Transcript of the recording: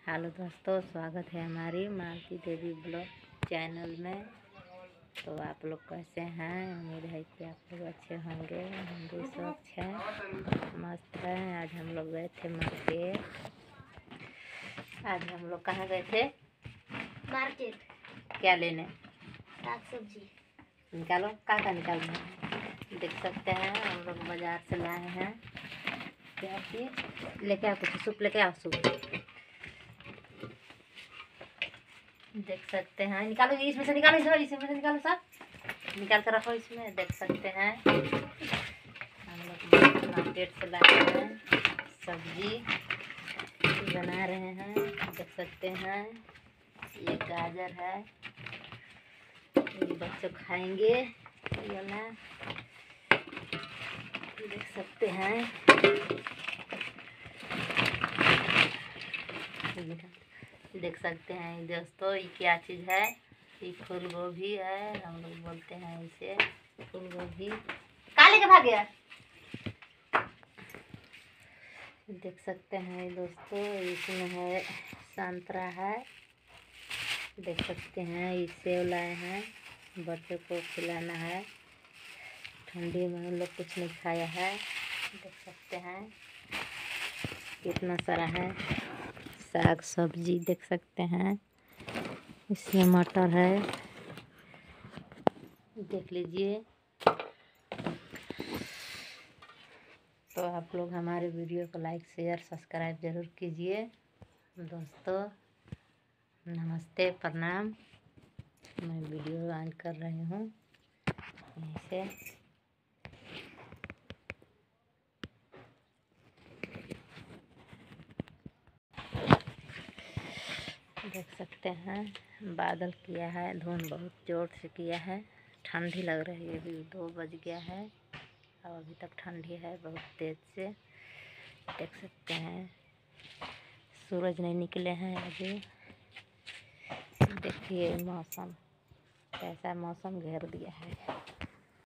Hello दोस्तों, स्वागत है हमारी मालती देवी ब्लॉग चैनल में। तो आप लोग कैसे हैं? उम्मीद है कि आप लोग अच्छे होंगे। हम भी सब अच्छे हैं, मस्त हैं। आज हम लोग गए थे मार्केट। आज हम लोग कहाँ गए थे? मार्केट। क्या लेने? साग सब्जी। निकालो, क्या निकालना है? देख सकते हैं हम लोग बाजार से लाए हैं। क्या चीज़ लेके आओ? कुछ सूप लेके आओ, सूप देख सकते हैं। निकालो, इसमें से निकालो, इसमें से निकालो, सब निकाल कर रखो इसमें। देख सकते हैं हम लोग मार्केट से लाए हैं, सब्जी बना रहे हैं। देख सकते हैं ये गाजर है, ये बच्चे खाएंगे ये वाला। देख सकते हैं देख सकते हैं दोस्तों, ये क्या चीज़ है? ये फूल गोभी है, हम लोग बोलते हैं इसे फूल गोभी। कहाँ लेके भाग गया? देख सकते हैं दोस्तों, इसमें है संतरा है। देख सकते हैं ये सेब लाए हैं, बच्चों को खिलाना है। ठंडी में हम लोग कुछ नहीं खाया है। देख सकते हैं कितना सारा है साग सब्जी। देख सकते हैं इसमें मटर है, देख लीजिए। तो आप लोग हमारे वीडियो को लाइक शेयर सब्सक्राइब ज़रूर कीजिए दोस्तों। नमस्ते, प्रणाम। मैं वीडियो ऑन कर रही हूँ यहीं से। देख सकते हैं बादल किया है, धुंध बहुत जोर से किया है। ठंडी लग रही है, अभी 2 बज गया है और अभी तक ठंडी है बहुत तेज़ से। देख सकते हैं सूरज नहीं निकले हैं अभी। देखिए मौसम कैसा मौसम घेर दिया है।